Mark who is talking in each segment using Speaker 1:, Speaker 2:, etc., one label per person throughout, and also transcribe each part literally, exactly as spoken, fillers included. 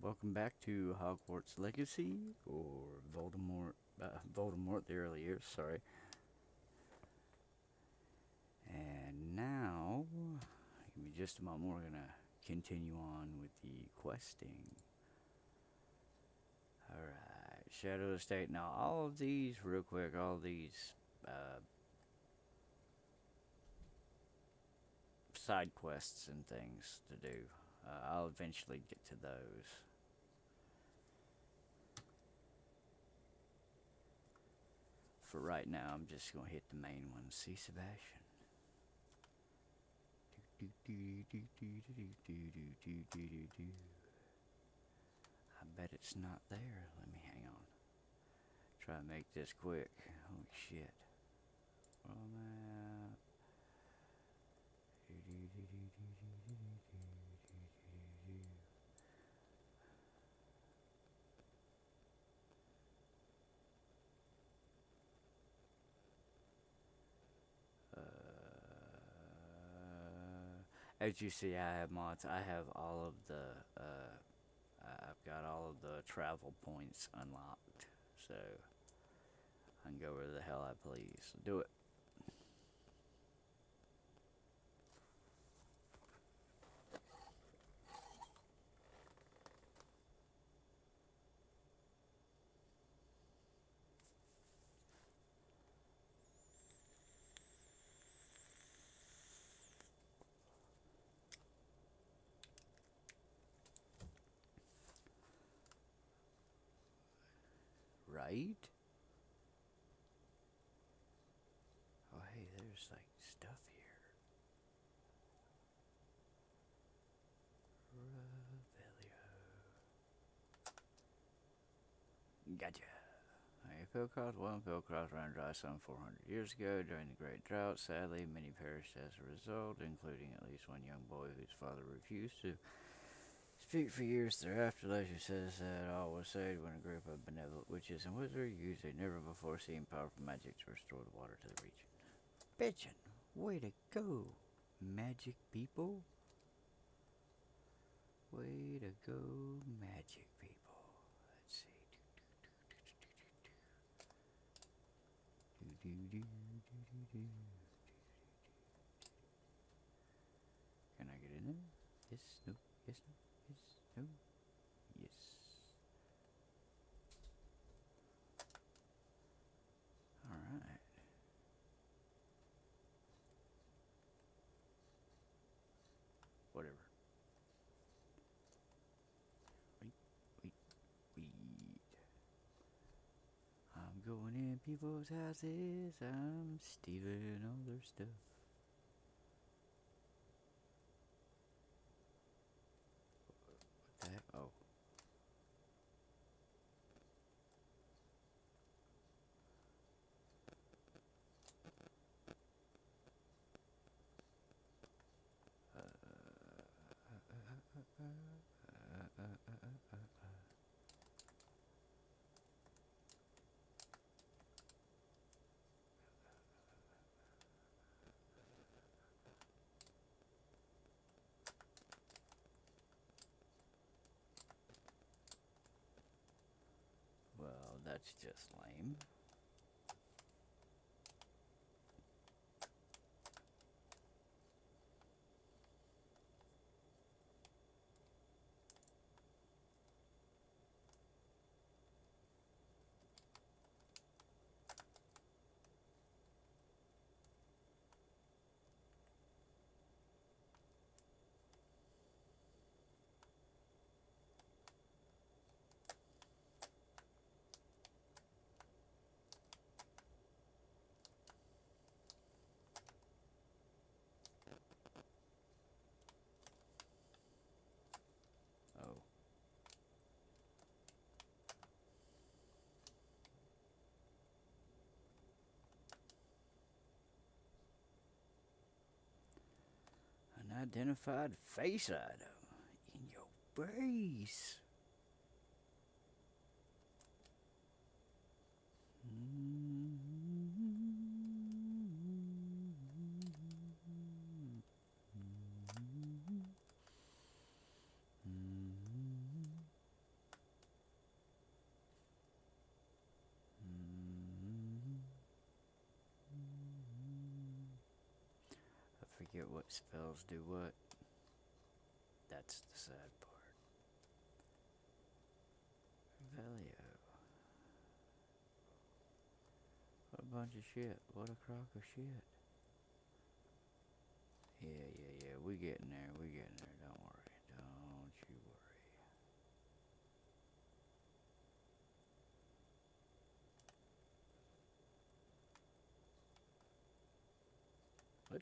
Speaker 1: Welcome back to Hogwarts Legacy, or Voldemort, uh, Voldemort, the early years, sorry. And now, give me just a moment, we're gonna continue on with the questing. Alright, Shadow Estate. Now, all of these, real quick, all of these uh, side quests and things to do, uh, I'll eventually get to those. For right now, I'm just gonna hit the main one. See Sebastian. I bet it's not there. Let me hang on. Try to make this quick. Holy shit. World map. Uh, as you see, I have mods. I have all of the. Uh, I've got all of the travel points unlocked, so I can go where the hell I please. Do it. Right? Oh, hey, there's like stuff here. Revelio. Gotcha. Alright, Philcroft, well, Philcroft ran dry some four hundred years ago during the Great Drought. Sadly, many perished as a result, including at least one young boy whose father refused to speak for years thereafter. Legend says that all was saved when a group of benevolent witches and wizards used a never before seen powerful magic to restore the water to the region. Bitchin', way to go, magic people. Way to go, magic people. Let's see. Do do do do do do. Can I get in there? Yes, no, yes, no, yes, no, yes. Alright. Whatever. Wait, wait, wait. I'm going in people's houses. I'm stealing all their stuff. What the heck? Oh. Well, that's just lame. Oh. Unidentified face item in your face. at what spells do what. That's the sad part. Valio. What a bunch of shit. What a crock of shit. Yeah, yeah, yeah. We getting there. We getting there. Don't worry. Don't you worry. What?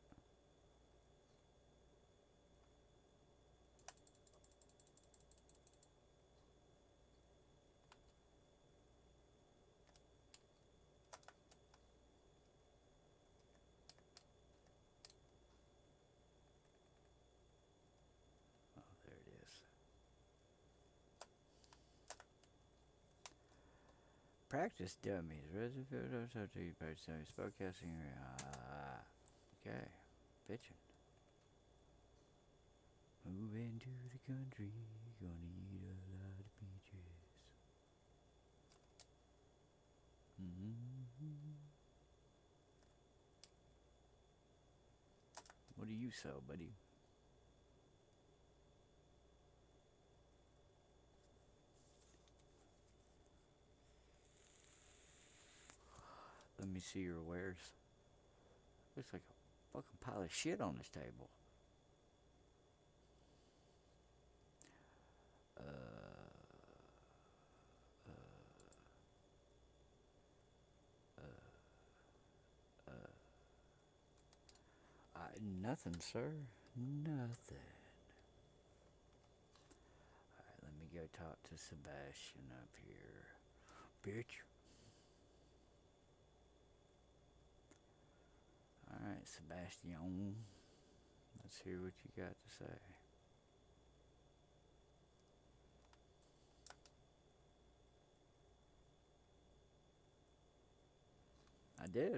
Speaker 1: Oh, there it is. Practice dummies. Reservoir spellcasting. Ah, okay. Bitchin'. Moving to the country, gonna eat a lot of peaches. Mm-hmm. What do you sell, buddy? Let me see your wares. Looks like a fucking pile of shit on this table. Uh, uh, uh, uh. I, nothing, sir. Nothing. Alright, let me go talk to Sebastian up here. Bitch. Alright, Sebastian. Let's hear what you got to say. I did.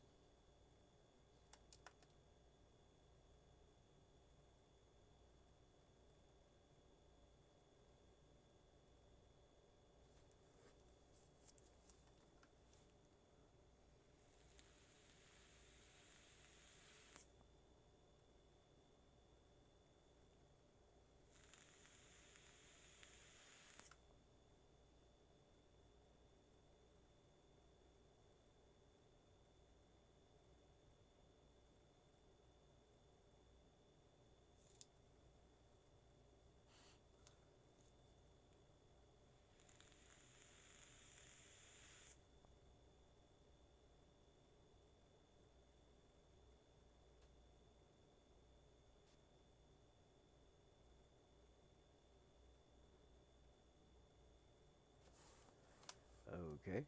Speaker 1: Okay.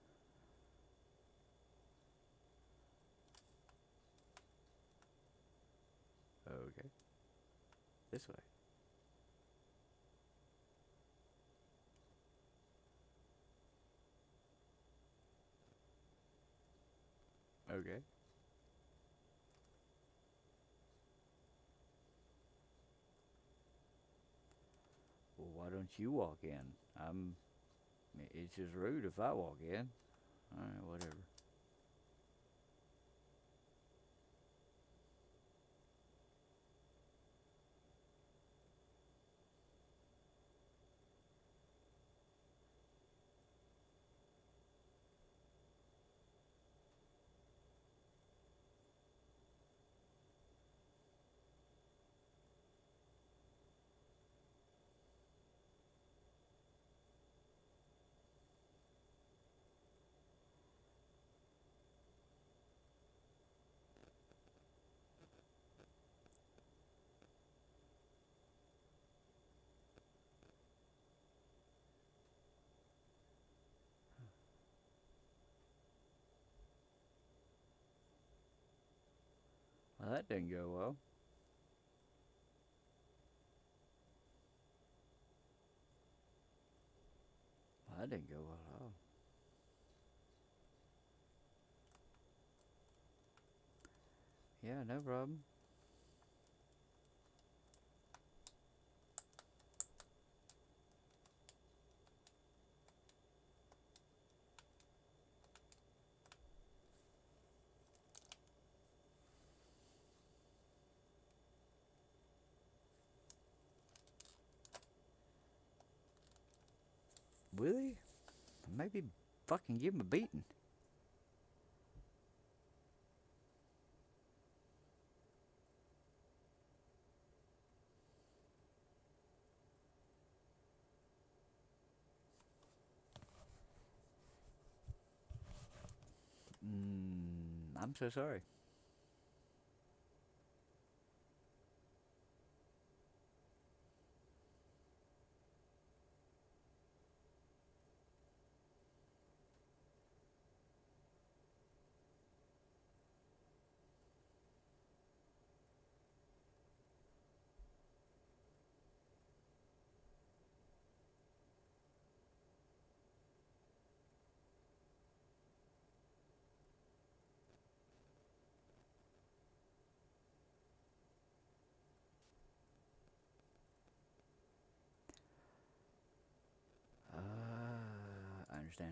Speaker 1: Okay. This way. Okay. Well, why don't you walk in? I'm. It's just rude if I walk in. Alright, whatever. Well, that didn't go well. Well, that didn't go well at all. Yeah, no problem. Will he? Maybe fucking give him a beating. Mm, I'm so sorry. Uh, I understand.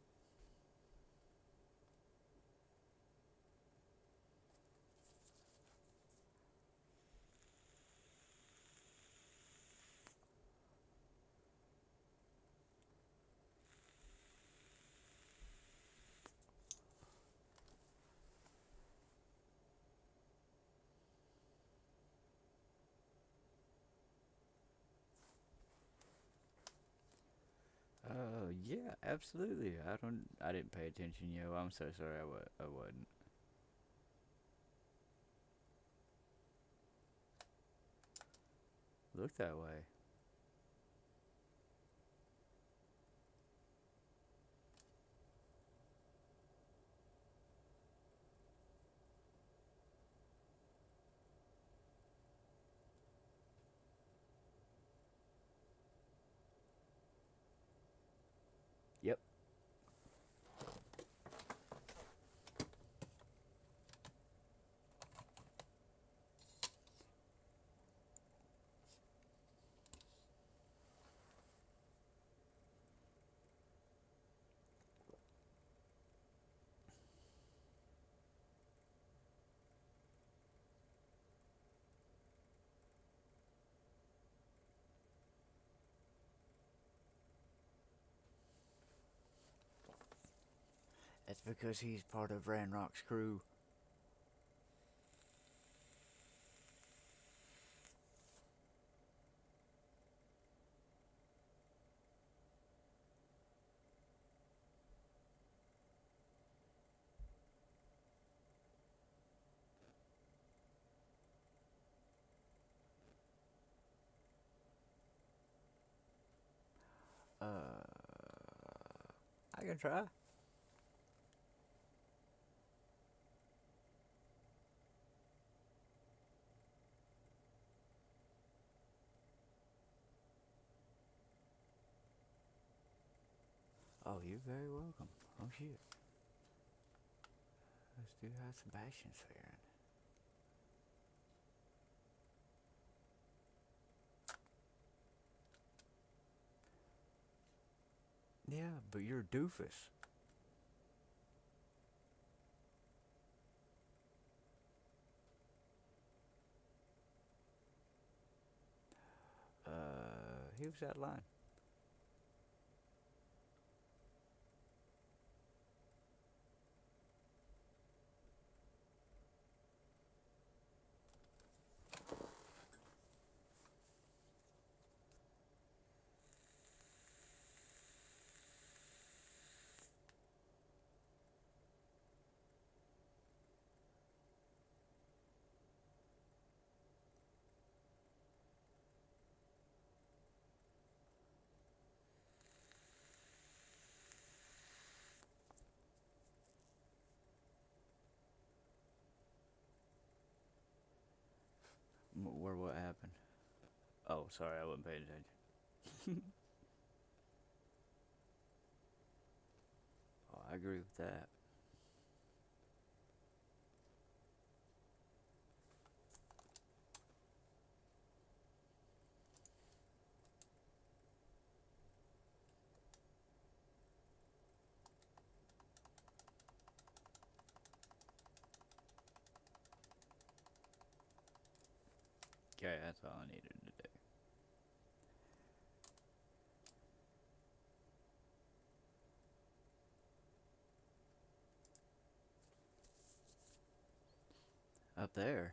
Speaker 1: Oh yeah, absolutely. I don't. I didn't pay attention, yo. I'm so sorry. I, wa- I wasn't. Look that way. Yep. That's because he's part of Ranrock's crew. Uh, I can try. Oh, you're very welcome. Oh shit. Let's do how Sebastian's faring. Yeah, but you're a doofus. Uh, he was that line. M- Where what happened? Oh, sorry, I wasn't paying attention. Oh, I agree with that. Okay, that's all I needed to do. there.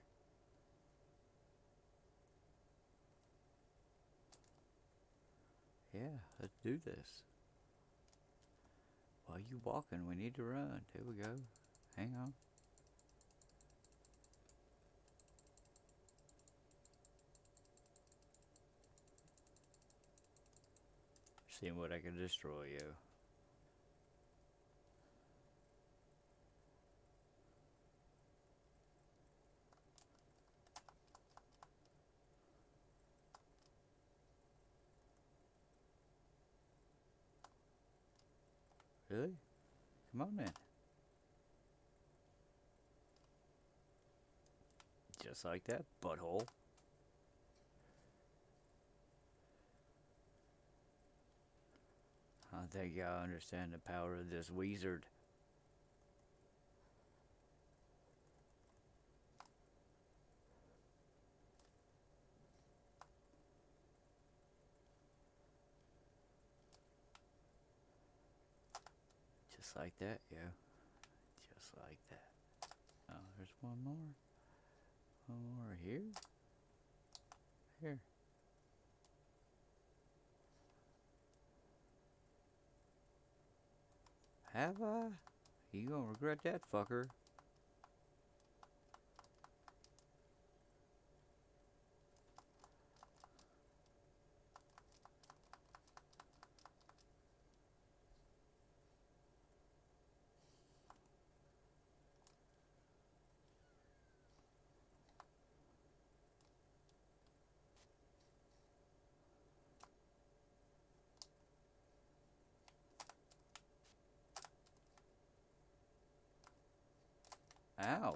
Speaker 1: Yeah, let's do this. While you walking, we need to run. Here we go. Hang on. Seeing what I can destroy you. Really? Come on then. Just like that, butthole. I think y'all understand the power of this wizard. Just like that, yeah. Just like that. Oh, there's one more. One more here. Here. Have I? You gonna regret that, fucker. Ow.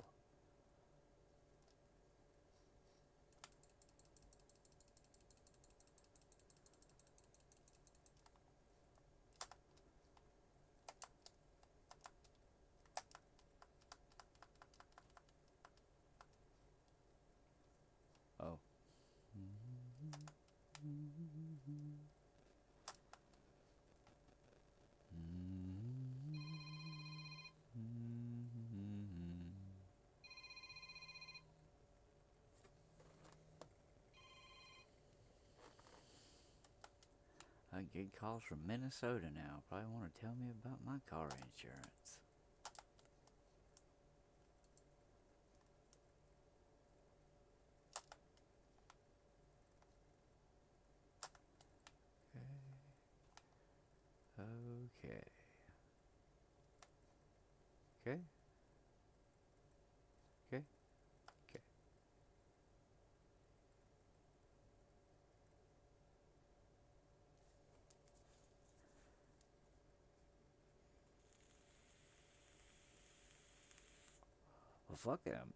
Speaker 1: Oh. I get calls from Minnesota now. Probably want to tell me about my car insurance. Okay. Okay. Okay. Okay. Well, fuck him.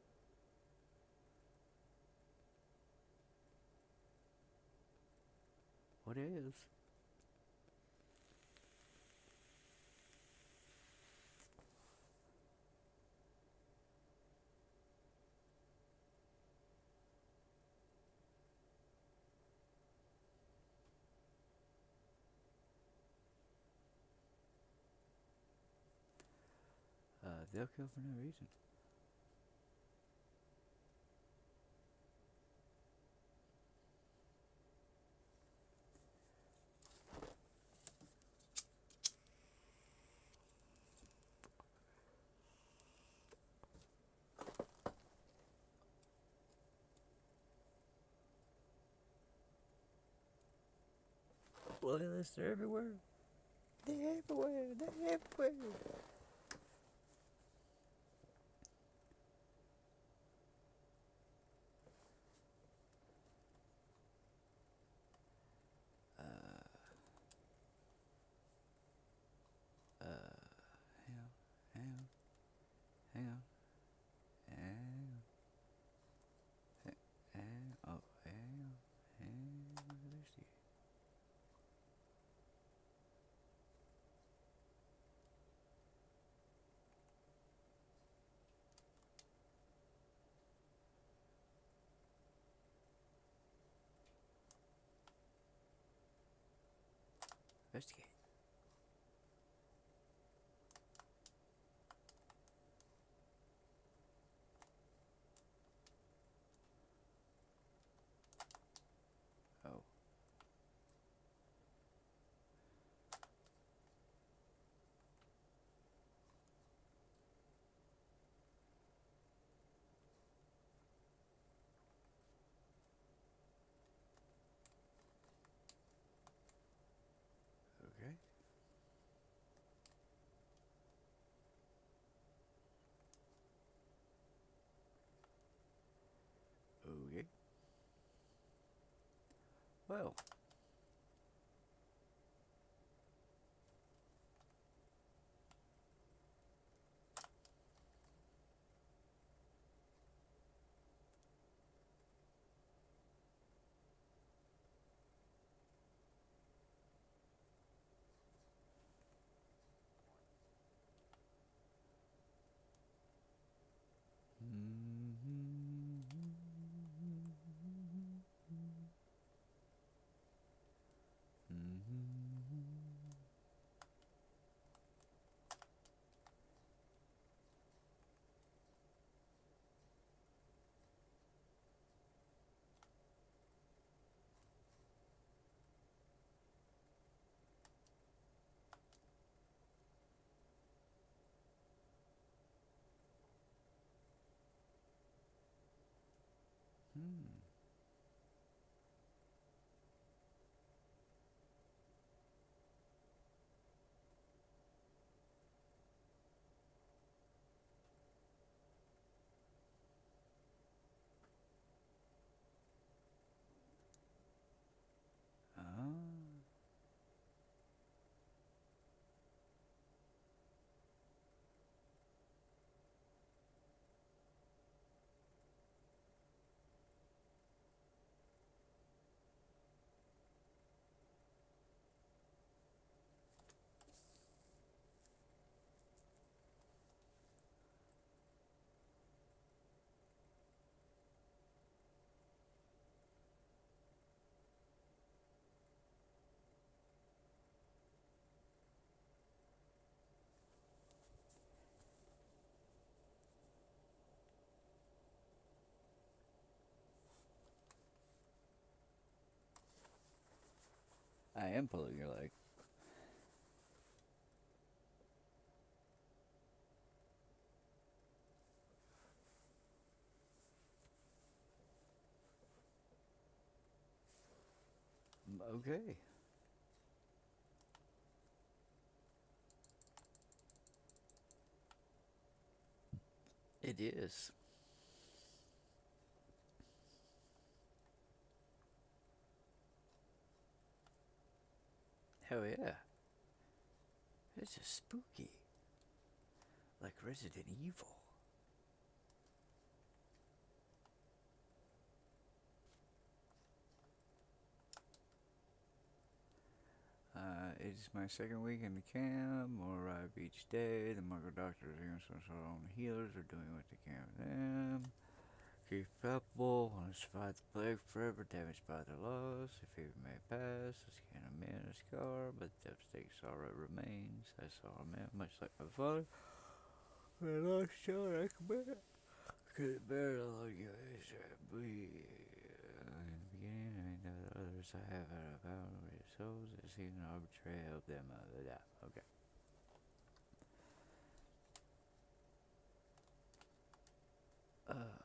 Speaker 1: What is? Uh, they'll kill for no reason. Well, they're everywhere. They're everywhere. They're everywhere. Uh, uh, hang on, hang on, hang on, hang on, hang, hang, oh, hang on, hang on, there's you. Investigate. Well. Hmm. Ah. I am pulling your leg. Okay. It is. Hell yeah. It's just spooky. Like Resident Evil. Uh, it's my second week in the camp. More arrive each day. The Muggle doctors and some sort of own healers are doing what they can with them. Keep palpable. Want to survive the plague forever. Damaged by the loss. The fever may pass. The skin of man a scar, but the devastating sorrow remains. I saw a man much like my father. I lost child I could bear. Couldn't bear to look you as I breathe. In the beginning, I know that others I have had a power over their souls. It seemed an arbitrary of them. Uh, yeah, okay. Uh.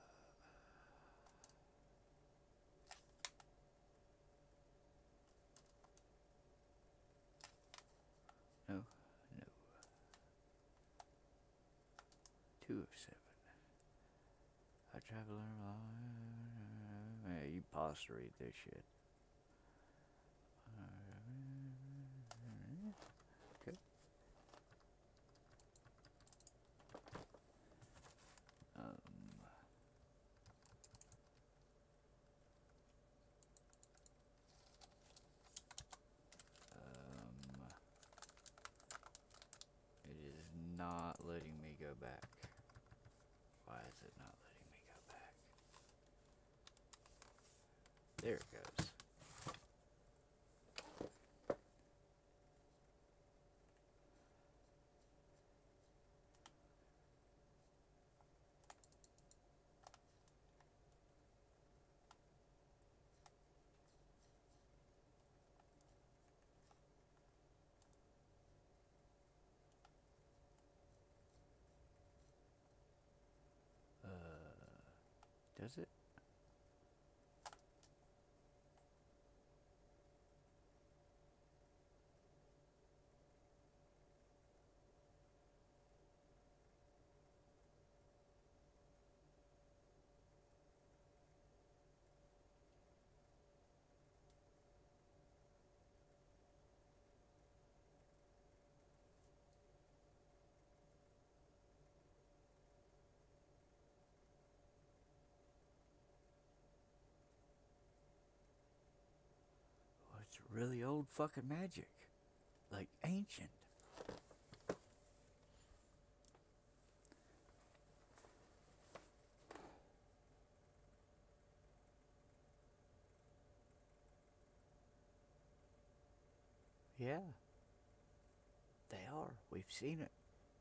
Speaker 1: No, no. Two of seven. A traveler. Yeah, you pause to read this shit. Okay. Um. Um. It is not letting me go back. Why is it not letting me go back? There it goes. Uh, does it? really old fucking magic. Like ancient. Yeah. They are. We've seen it.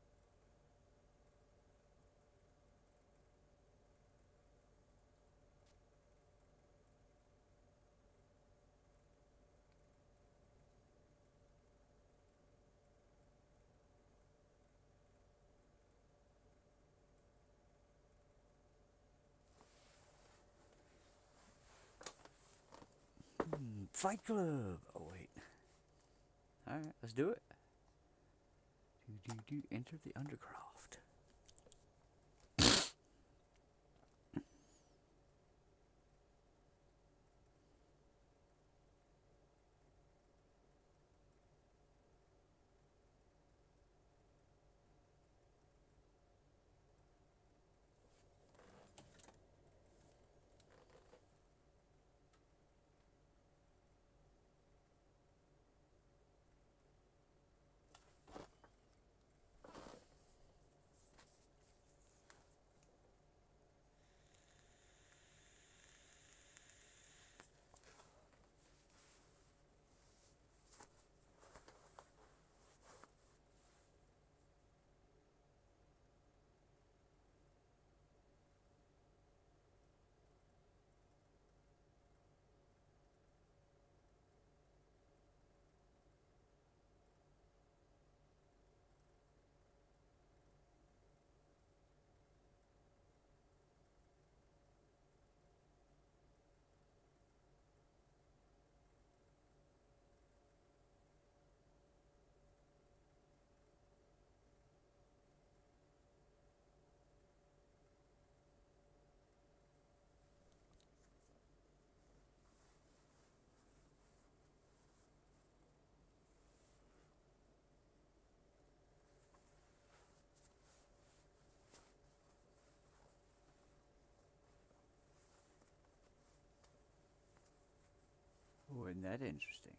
Speaker 1: Hmm, Fight Club. Oh wait. All right, let's do it. Do do do. Enter the Undercroft. Oh, isn't that interesting?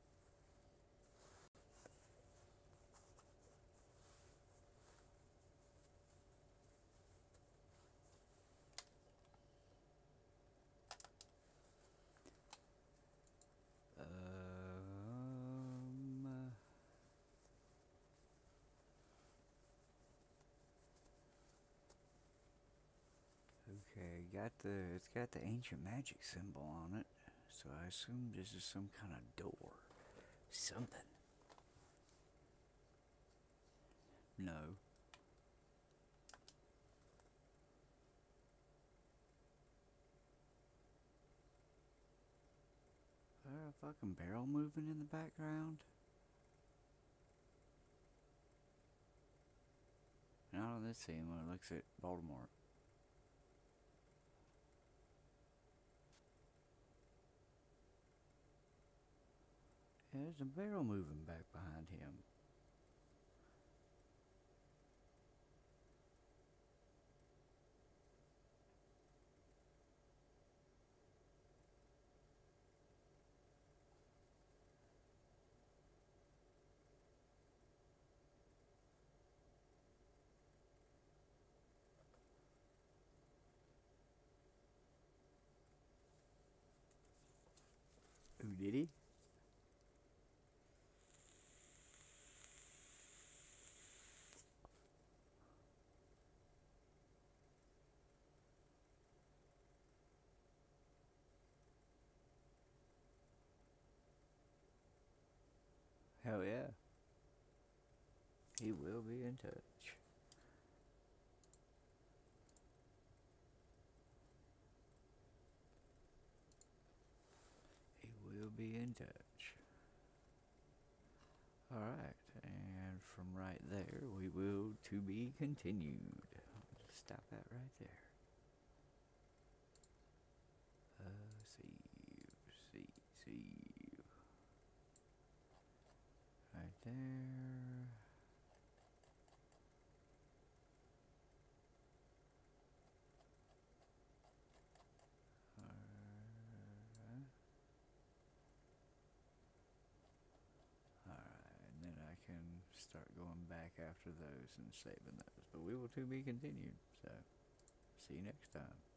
Speaker 1: Um. Okay, got the. It's got the ancient magic symbol on it, so I assume this is some kind of door. Something. No. Is there a fucking barrel moving in the background? Not on this scene when it looks at Baltimore. Yeah, there's a barrel moving back behind him. Who did he? Hell yeah. He will be in touch. He will be in touch. Alright, and from right there, we will to be continued. I'll just stop that right there. Uh, see, see, see. Right there. after those and saving those. But we will to be continued. So, see you next time.